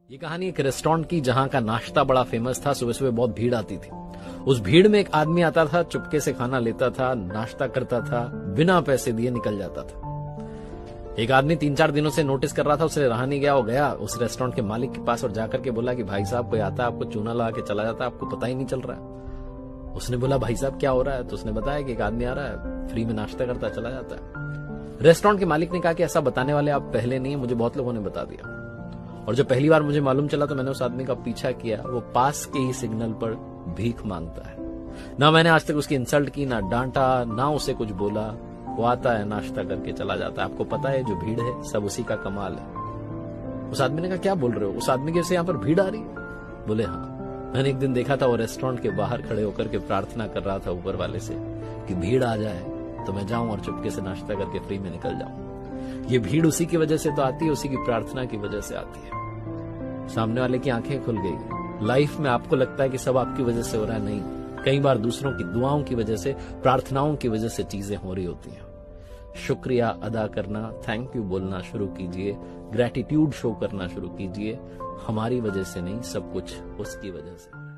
ये कहानी एक रेस्टोरेंट की जहां का नाश्ता बड़ा फेमस था। सुबह सुबह बहुत भीड़ आती थी। उस भीड़ में एक आदमी आता था, चुपके से खाना लेता था, नाश्ता करता था, बिना पैसे दिए निकल जाता था। एक आदमी 3-4 दिनों से नोटिस कर रहा था, उसे रहा नहीं गया। वो गया उस रेस्टोरेंट के मालिक के पास और जाकर के बोला कि भाई साहब, कोई आता है आपको चूना लगा के चला जाता है, आपको पता ही नहीं चल रहा है। उसने बोला भाई साहब क्या हो रहा है? तो उसने बताया कि एक आदमी आ रहा है, फ्री में नाश्ता करता है, चला जाता है। रेस्टोरेंट के मालिक ने कहा कि ऐसा बताने वाले आप पहले नहीं है, मुझे बहुत लोगों ने बता दिया। और जब पहली बार मुझे मालूम चला तो मैंने उस आदमी का पीछा किया। वो पास के ही सिग्नल पर भीख मांगता है। ना मैंने आज तक उसकी इंसल्ट की, ना डांटा, ना उसे कुछ बोला। वो आता है, नाश्ता करके चला जाता है। आपको पता है जो भीड़ है सब उसी का कमाल है। उस आदमी ने कहा क्या बोल रहे हो? उस आदमी के से यहाँ पर भीड़ आ रही है? बोले हाँ, मैंने एक दिन देखा था वो रेस्टोरेंट के बाहर खड़े होकर के प्रार्थना कर रहा था ऊपर वाले से कि भीड़ आ जाए तो मैं जाऊं और चुपके से नाश्ता करके फ्री में निकल जाऊं। ये भीड़ उसी की वजह से तो आती है, उसी की प्रार्थना की वजह से आती है। सामने वाले की आंखें खुल गई। लाइफ में आपको लगता है कि सब आपकी वजह से हो रहा है, नहीं, कई बार दूसरों की दुआओं की वजह से, प्रार्थनाओं की वजह से चीजें हो रही होती हैं। शुक्रिया अदा करना, थैंक यू बोलना शुरू कीजिए, ग्रैटिट्यूड शो करना शुरू कीजिए। हमारी वजह से नहीं, सब कुछ उसकी वजह से।